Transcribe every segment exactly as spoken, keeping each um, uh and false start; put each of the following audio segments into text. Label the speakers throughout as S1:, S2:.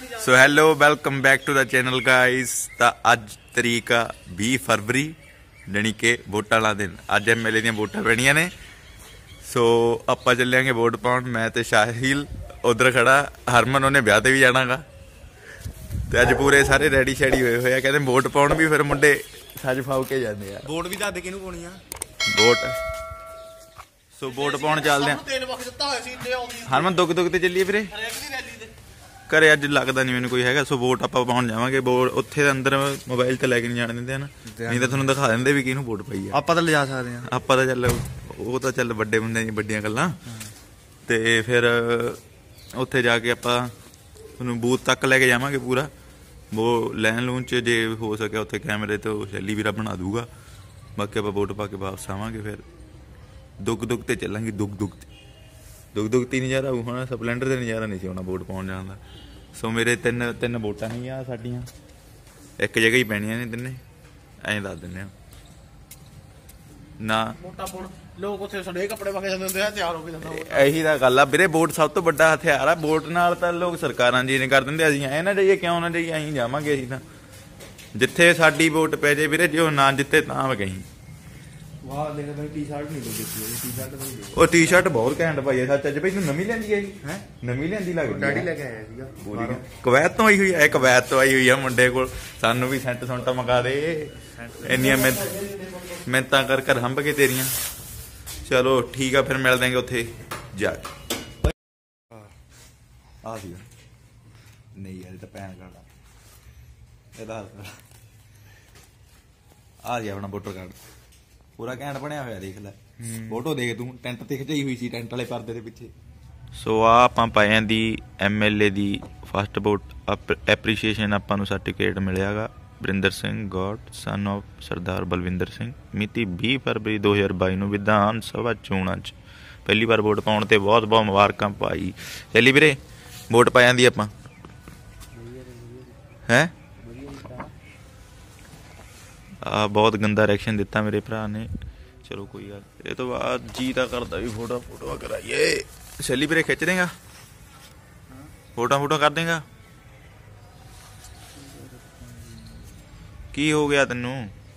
S1: So hello welcome back to the channel guys. तो अज तरीक आ बीस फरवरी जानी कि वोटा वाला दिन। अज एम एल ए दी वोटा पैनियां ने। सो आपां चलेंगे वोट पाउण। मैं ते शाहिल उधर खड़ा, हरमन उन्हें ब्याह ते भी जाना गा। ते अज पूरे सारे रेडी शैडी होए होए आ, कहंदे वोट पाउण भी फिर मुंडे सज फाउ के जांदे आ।
S2: वोट भी दस दे किहनूं पाउणी आ
S1: वोट। सो वोट पाउण चलदे आ। हरमन दुग दुग ते चलीए वीरे। घरे अज लगता नहीं मैंने कोई है। सो वोट आप पाउण जावांगे। वोट उत्थे अंदर मोबाइल ते लैके नहीं जाण दिंदे ना, नहीं तो तुहानूं दिखा दिंदे भी किहनूं वोट पाई आ।
S2: आपां तां लिजा सकदे आ।
S1: आपां तां चल ਉਹ ਤਾਂ ਚੱਲ ਵੱਡੇ ਬੰਦਿਆਂ ਦੀਆਂ ਵੱਡੀਆਂ ਗੱਲਾਂ। ਤੇ ਫਿਰ ਉੱਥੇ ਜਾ ਕੇ ਆਪਾਂ ਤੁਹਾਨੂੰ ਬੂਥ ਤੱਕ ਲੈ ਕੇ ਜਾਵਾਂਗੇ ਪੂਰਾ। ਉਹ ਲੈਣ ਲੂਣ 'ਚ ਜੇ ਹੋ ਸਕਿਆ ਉੱਥੇ ਕੈਮਰੇ ਤੋਂ ਸ਼ੈਲੀ ਵੀਰਾ ਬਣਾ ਦੂਗਾ। ਬਾਕੀ ਆਪਾਂ ਵੋਟ ਪਾ ਕੇ ਵਾਪਸ ਆਵਾਂਗੇ। ਫਿਰ ਦੁੱਗ ਦੁੱਗ ਤੇ ਚੱਲਾਂਗੇ। ਦੁੱਗ ਦੁੱਗ ਤੇ ਦੁੱਗ ਦੁੱਗ ਤੇ ਨਜ਼ਾਰਾ ਆਊ। ਹੁਣ ਸਪਲੈਂਡਰ ਤੇ ਨਜ਼ਾਰਾ ਨਹੀਂ ਸੀ ਆਉਣਾ ਵੋਟ ਪਾਉਣ ਜਾਣ ਦਾ। ਸੋ ਮੇਰੇ ਤਿੰਨ ਤਿੰਨ ਵੋਟਾਂ ਨਹੀਂ ਆ ਸਾਡੀਆਂ, ਇੱਕ ਜਗ੍ਹਾ ਹੀ ਪੈਣੀਆਂ ਨੇ ਤਿੰਨੇ। ਐਂ ਦੱਸ ਦਿੰਦੇ ਆ ਨਾ।
S2: ਲੋਕ ਉੱਥੇ ਸਾਡੇ ਕੱਪੜੇ ਪਾ ਕੇ ਜਾਂਦੇ ਹੁੰਦੇ ਆ, ਤਿਆਰ ਹੋ ਕੇ ਜਾਂਦਾ।
S1: ਇਹੀ ਤਾਂ ਗੱਲ ਆ ਵੀਰੇ, ਵੋਟ ਸਭ ਤੋਂ ਵੱਡਾ ਹਥਿਆਰ ਆ। ਵੋਟ ਨਾਲ ਤਾਂ ਲੋਕ ਸਰਕਾਰਾਂ ਜੀ ਨੇ ਕਰ ਦਿੰਦੇ। ਅਸੀਂ ਐ ਨਾ ਜਾਈਏ, ਕਿਉਂ ਨਾ ਜਾਈਏ, ਅਸੀਂ ਜਾਵਾਂਗੇ। ਅਸੀਂ ਤਾਂ ਜਿੱਥੇ ਸਾਡੀ ਵੋਟ ਪੈ ਜੇ ਵੀਰੇ, ਜੇ ਉਹ ਨਾ ਜਿੱਤੇ ਤਾਂ ਵੀ ਕਹੀਂ।
S2: ਵਾਹ ਦੇਖ ਬਈ ਟੀ ਸ਼ਰਟ ਨਹੀਂ ਦਿੱਤੀ। ਟੀ ਸ਼ਰਟ ਬਈ
S1: ਉਹ ਟੀ ਸ਼ਰਟ ਬਹੁਤ ਘੈਂਟ ਪਾਈ ਹੈ। ਸੱਚ ਅੱਜ ਬਈ ਤੂੰ ਨਵੀਂ ਲੈਂਦੀ ਹੈ ਜੀ? ਹੈ ਨਵੀਂ ਲੈਂਦੀ ਲੱਗਦੀ।
S2: ਡੈਡੀ ਲੈ ਕੇ ਆਇਆ ਸੀਗਾ
S1: ਪੂਰੀ ਕੁਵੈਤ ਤੋਂ ਆਈ ਹੋਈ ਹੈ। ਕੁਵੈਤ ਤੋਂ ਆਈ ਹੋਈ ਆ ਮੁੰਡੇ ਕੋਲ। ਸਾਨੂੰ ਵੀ ਸੈਂਟ ਸੁੰਟ ਮੰਗਾ ਦੇ। ਇੰਨੀਆਂ ਮਿਹਨਤ ਮਿਹਨਤਾਂ ਕਰ ਕਰ ਹੰਬ ਕੇ ਤੇਰੀਆਂ। ਚਲੋ ਠੀਕ ਆ, ਫਿਰ ਮਿਲ ਦਾਂਗੇ ਉੱਥੇ ਜਾ ਕੇ। ਆ ਸੀ ਨਹੀਂ ਯਾਰ, ਇਹ ਤਾਂ ਪੈਨ ਕਾਰਡ ਆ। ਇਹਦਾ ਆ ਜੀ ਆਪਣਾ ਵੋਟਰ ਕਾਰਡ ਪੂਰਾ ਘੈਂਟ ਬਣਿਆ ਹੋਇਆ। ਦੇਖ ਲੈ ਫੋਟੋ ਦੇਖ ਤੂੰ, ਟੈਂਟ ਤੇ ਖਿਚਾਈ ਹੋਈ ਸੀ, ਟੈਂਟ ਵਾਲੇ ਪਰਦੇ ਦੇ ਪਿੱਛੇ। ਸੋ ਆ ਆਪਾਂ ਪਾਇਆਂ ਦੀ ਐਮ ਐਲ ਏ ਦੀ ਫਸਟ ਵੋਟ ਐਪਰੀਸ਼ੀਏਸ਼ਨ ਆਪਾਂ ਨੂੰ ਸਰਟੀਫਿਕੇਟ ਮਿਲਿਆ ਗਾ। Varinder Singh Gaud son of Sardar Balwinder Singh. ਮਿਤੀ ਵੀਹ ਫਰਵਰੀ ਦੋ ਹਜ਼ਾਰ ਬਾਈ ਨੂੰ ਵਿਧਾਨ ਸਭਾ ਚੋਣਾਂ 'ਚ ਪਹਿਲੀ ਵਾਰ ਵੋਟ ਪਾਉਣ ਤੇ ਬਹੁਤ ਬਹੁਤ ਮੁਬਾਰਕਾਂ ਭਾਈ। ਚੱਲੀ ਵੀਰੇ ਵੋਟ ਪਾ ਜਾਂਦੀ ਆਪਾਂ ਹੈ। ਆ ਬਹੁਤ ਗੰਦਾ ਰਿਐਕਸ਼ਨ ਦਿੱਤਾ ਮੇਰੇ ਭਰਾ ਨੇ। ਚਲੋ ਕੋਈ ਗੱਲ। ਇਹ ਤੋਂ ਬਾਅਦ ਜੀ ਤਾਂ ਕਰਦਾ ਵੀ ਫੋਟੋ ਫੋਟੋ ਕਰਾਈਏ। ਚੱਲੀ ਵੀਰੇ ਖਿੱਚ ਦੇਗਾ, ਫੋਟੋ ਫੋਟੋ ਕਰ ਦੇਗਾ। ਕੀ ਹੋ ਗਿਆ ਤੈਨੂੰ?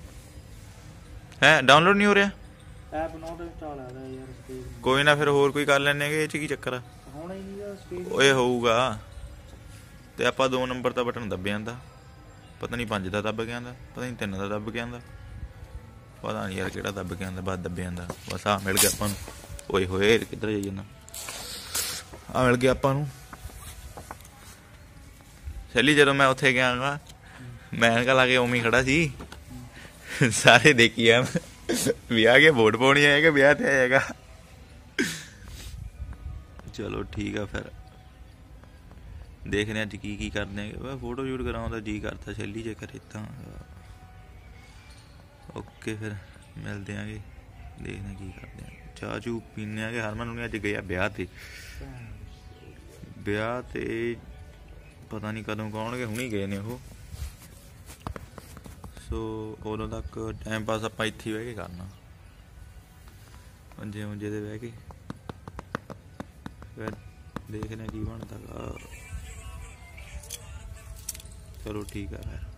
S1: ਹੈ ਡਾਊਨਲੋਡ ਨਹੀਂ ਹੋ ਰਿਹਾ
S2: ਐਪ? ਨੋਟ ਇੰਸਟਾਲ ਆ ਰਿਹਾ ਯਾਰ।
S1: ਕੋਈ ਨਾ, ਫਿਰ ਹੋਰ ਕੋਈ ਕਰ ਲੈਣੇ ਗੇ। ਇਹ 'ਚ ਕੀ ਚੱਕਰ ਆ?
S2: ਹੋਣਾ ਹੀ ਨਹੀਂ ਸਪੀਡ। ਓਏ
S1: ਹੋਊਗਾ। ਤੇ ਆਪਾਂ ਦੋ ਨੰਬਰ ਦਾ ਬਟਨ ਦੱਬ ਜਾਂਦਾ। ਪਤਾ ਨਹੀਂ ਪੰਜ ਦਾ ਦੱਬ ਕੇ ਆਂਦਾ, ਪਤਾ ਨਹੀਂ ਤਿੰਨ ਦਾ ਦੱਬ ਕੇ ਆਂਦਾ, ਪਤਾ ਨਹੀਂ ਯਾਰ ਕਿਹੜਾ ਦੱਬ ਕੇ ਆਂਦਾ। ਬਸ ਦੱਬੇ ਜਾਂਦਾ। ਬਸ ਆਹ ਮਿਲ ਗਿਆ ਆਪਾਂ ਨੂੰ। ਓਏ ਹੋਏ ਕਿੱਧਰ ਜਾਈ ਜਾਂਦਾ। ਆਹ ਮਿਲ ਗਿਆ ਆਪਾਂ ਨੂੰ। ਚੱਲੀ ਜਦੋਂ ਮੈਂ ਉੱਥੇ ਗਿਆ ਗਾ, ਮੈਂ ਐਨਕਾਂ ਲਾ ਕੇ ਉਵੇਂ ਖੜਾ ਸੀ। ਸਾਰੇ ਦੇਖੀ ਆ ਵਿਆਹ ਕੇ ਵੋਟ ਪਾਉਣੀ ਆਏਗਾ, ਵਿਆਹ ਤੇ ਆਏਗਾ। ਚਲੋ ਠੀਕ ਆ, ਫਿਰ ਦੇਖਦੇ ਅੱਜ ਕੀ ਕੀ ਕਰਦੇ ਆ। ਫੋਟੋ ਸ਼ੂਟ ਕਰਾਉਣ ਦਾ ਜੀ ਕਰਦਾ ਸ਼ੈਲੀ ਜੇ ਕਰੇ ਤਾਂ। ਓਕੇ ਫਿਰ ਮਿਲਦੇ ਆਂਗੇ, ਦੇਖਦੇ ਆ ਕੀ ਕਰਦੇ ਆ। ਚਾਹ ਚੂ ਪੀਂਦੇ ਆਂਗੇ। ਹਰਮਨ ਉਹਨੇ ਅੱਜ ਗਿਆ ਵਿਆਹ ਤੇ। ਵਿਆਹ ਤੇ ਪਤਾ ਨਹੀਂ ਕਦੋਂ ਕੌਣਗੇ, ਹੁਣੀ ਗਏ ਨੇ ਉਹ। ਸੋ ਉਦੋਂ ਤੱਕ ਟਾਈਮ ਪਾਸ ਆਪਾਂ ਇੱਥੇ ਬਹਿ ਕੇ ਕਰਨਾ, ਮੰਜੇ ਮੁੰਜੇ ਤੇ ਬਹਿ ਕੇ। ਫਿਰ ਦੇਖਦੇ ਕੀ ਬਣਦਾ। ਚਲੋ ਠੀਕ ਆ ਫਿਰ।